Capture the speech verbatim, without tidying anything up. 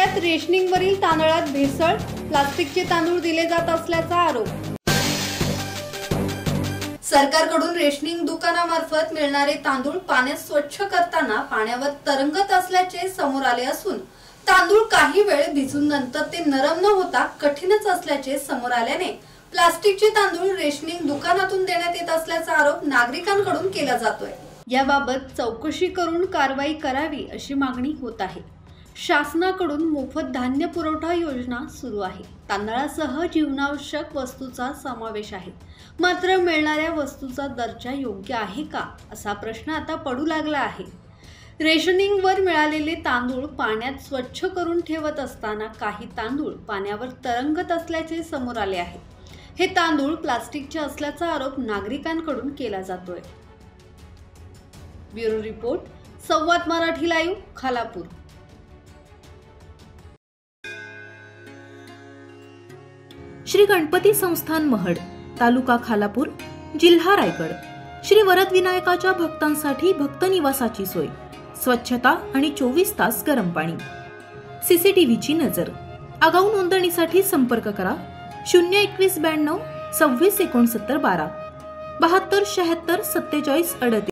जिल्ह्यात रेशनिंगवरील तांदळात भेसळ, प्लास्टिकचे तांदूळ दिले जात असल्याचा आरोप। सरकारकडून रेशनिंग दुकानामार्फत मिळणारे तांदूळ पाण्यात स्वच्छ करताना पाण्यावर तरंगत असल्याचे समोर आले असून तांदूळ काही वेळ भिजून नंतर ते नरम न होता कठीणच असल्याचे समोर आल्याने प्लास्टिकचे तांदूळ रेशनिंग दुकानातून देण्यात येत असल्याचा आरोप नागरिकांकडून केला जातोय। याबाबत चौकशी करून कारवाई करावी अशी मागणी होत आहे। शासनाकडून मोफत धान्य पुरवठा योजना सुरू आहे। तांदळासह जीवनावश्यक वस्तूचा समावेश आहे, मात्र मिळणाऱ्या वस्तूचा दर्जा योग्य आहे का असा प्रश्न आता पडू लागला आहे। रेशनिंगवर मिळालेले तांदूळ पाण्यात स्वच्छ करून ठेवत असताना काही तांदूळ पाण्यावर तरंगत असल्याचे समोर आले आहे। हे तांदूळ प्लास्टिकचे असल्याचा आरोप नागरिकांकडून केला जातोय। ब्युरो रिपोर्ट, संवाद मराठी लाईव्ह, खालापूर। श्री गणपती संस्थान महड, तालुका खालापूर, जिल्हा रायगड। श्री वरद विनायकाच्या भक्तांसाठी भक्त निवासाची सोय, स्वच्छता आणि चोवीस तास गरम पाणी, सीसीटीव्हीची नजर। आगाऊ नोंदणीसाठी संपर्क करा शून्य एकवीस ब्याण्णव सव्वीस एकोणसत्तर बारा बहात्तर शहात्तर सत्तेचाळीस अडतीस।